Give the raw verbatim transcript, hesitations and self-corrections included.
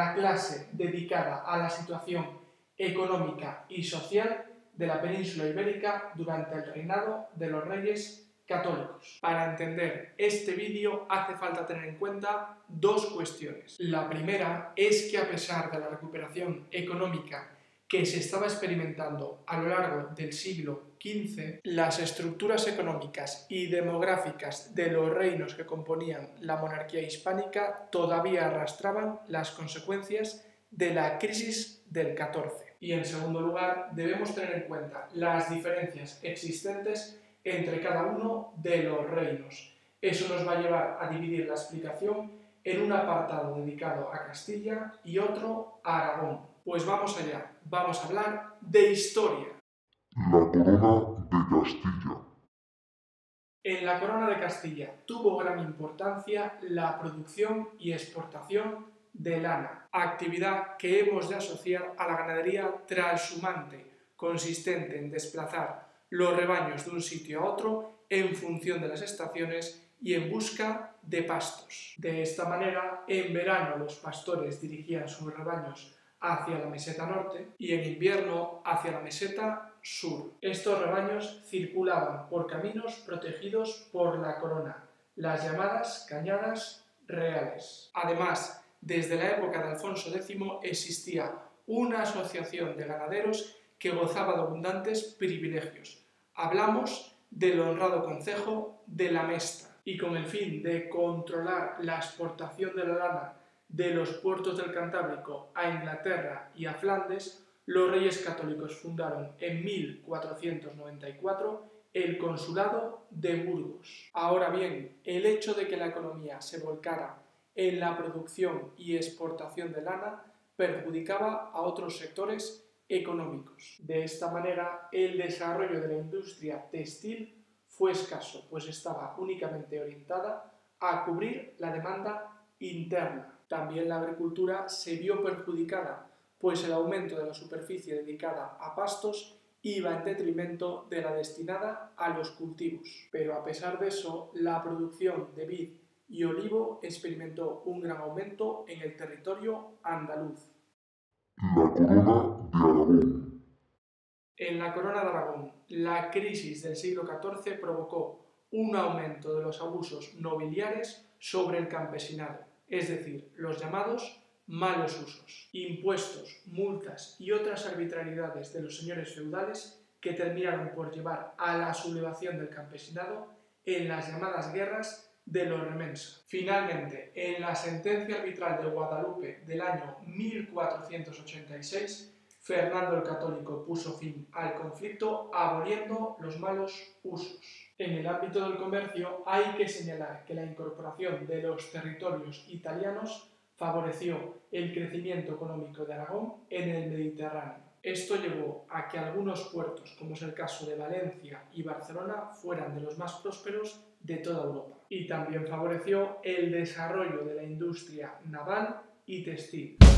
la clase dedicada a la situación económica y social de la península ibérica durante el reinado de los reyes católicos. Para entender este vídeo hace falta tener en cuenta dos cuestiones. La primera es que a pesar de la recuperación económica que se estaba experimentando a lo largo del siglo quince, las estructuras económicas y demográficas de los reinos que componían la monarquía hispánica todavía arrastraban las consecuencias de la crisis del catorce. Y en segundo lugar, debemos tener en cuenta las diferencias existentes entre cada uno de los reinos. Eso nos va a llevar a dividir la explicación en un apartado dedicado a Castilla y otro a Aragón. Pues vamos allá, vamos a hablar de historia. La corona de Castilla. En la corona de Castilla tuvo gran importancia la producción y exportación de lana, actividad que hemos de asociar a la ganadería transhumante, consistente en desplazar los rebaños de un sitio a otro en función de las estaciones y en busca de pastos. De esta manera, en verano los pastores dirigían sus rebaños hacia la meseta norte y en invierno hacia la meseta sur. Estos rebaños circulaban por caminos protegidos por la corona, las llamadas cañadas reales. Además, desde la época de Alfonso décimo existía una asociación de ganaderos que gozaba de abundantes privilegios. Hablamos del honrado concejo de la Mesta, y con el fin de controlar la exportación de la lana de los puertos del Cantábrico a Inglaterra y a Flandes, los reyes católicos fundaron en mil cuatrocientos noventa y cuatro el Consulado de Burgos. Ahora bien, el hecho de que la economía se volcara en la producción y exportación de lana perjudicaba a otros sectores económicos. De esta manera, el desarrollo de la industria textil fue escaso, pues estaba únicamente orientada a cubrir la demanda interna. También la agricultura se vio perjudicada, pues el aumento de la superficie dedicada a pastos iba en detrimento de la destinada a los cultivos. Pero a pesar de eso, la producción de vid y olivo experimentó un gran aumento en el territorio andaluz. La corona de Aragón. En la corona de Aragón, la crisis del siglo catorce provocó un aumento de los abusos nobiliares sobre el campesinado, es decir, los llamados malos usos, impuestos, multas y otras arbitrariedades de los señores feudales que terminaron por llevar a la sublevación del campesinado en las llamadas guerras de los Remensa. Finalmente, en la sentencia arbitral de Guadalupe del año mil cuatrocientos ochenta y seis, Fernando el Católico puso fin al conflicto aboliendo los malos usos. En el ámbito del comercio hay que señalar que la incorporación de los territorios italianos favoreció el crecimiento económico de Aragón en el Mediterráneo. Esto llevó a que algunos puertos, como es el caso de Valencia y Barcelona, fueran de los más prósperos de toda Europa. Y también favoreció el desarrollo de la industria naval y textil.